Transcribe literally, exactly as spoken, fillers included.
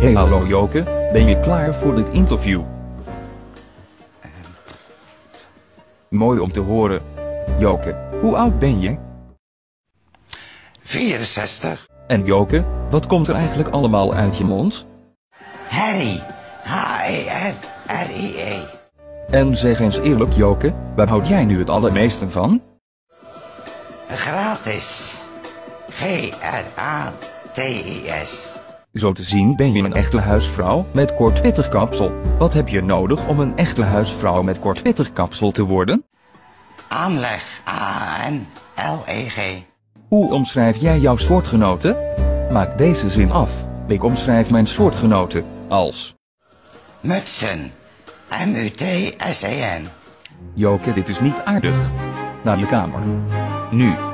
Hey hallo Joke, ben je klaar voor dit interview? Mooi om te horen. Joke, hoe oud ben je? vierenzestig. En Joke, wat komt er eigenlijk allemaal uit je mond? Harry. H E R R I E. En zeg eens eerlijk Joke, waar houd jij nu het allermeeste van? Gratis. G R A T I S. Zo te zien ben je een echte huisvrouw met kort pittig kapsel. Wat heb je nodig om een echte huisvrouw met kort pittig kapsel te worden? Aanleg. A N L E G. Hoe omschrijf jij jouw soortgenoten? Maak deze zin af. Ik omschrijf mijn soortgenoten als... Mutsen. M U T S E N. Joke, dit is niet aardig. Naar je kamer. Nu.